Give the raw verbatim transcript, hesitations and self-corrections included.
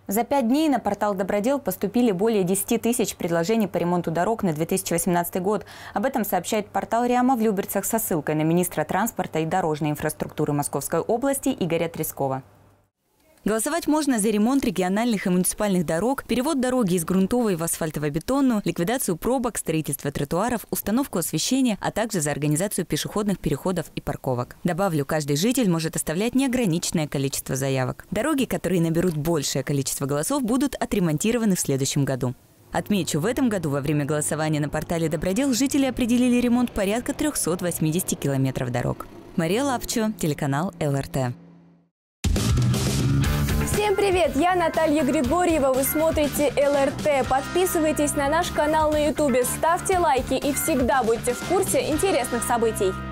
За пять дней на портал «Добродел» поступили более десяти тысяч предложений по ремонту дорог на две тысячи восемнадцатый год. Об этом сообщает портал РИАМа в Люберцах со ссылкой на министра транспорта и дорожной инфраструктуры Московской области Игоря Трескова. Голосовать можно за ремонт региональных и муниципальных дорог, перевод дороги из грунтовой в асфальтово-бетонную, ликвидацию пробок, строительство тротуаров, установку освещения, а также за организацию пешеходных переходов и парковок. Добавлю, каждый житель может оставлять неограниченное количество заявок. Дороги, которые наберут большее количество голосов, будут отремонтированы в следующем году. Отмечу, в этом году во время голосования на портале «Добродел» жители определили ремонт порядка трёхсот восьмидесяти километров дорог. Мария Лапчо, телеканал эл эр тэ. Всем привет! Я Наталья Григорьева. Вы смотрите эл эр тэ. Подписывайтесь на наш канал на ютубе, ставьте лайки и всегда будьте в курсе интересных событий.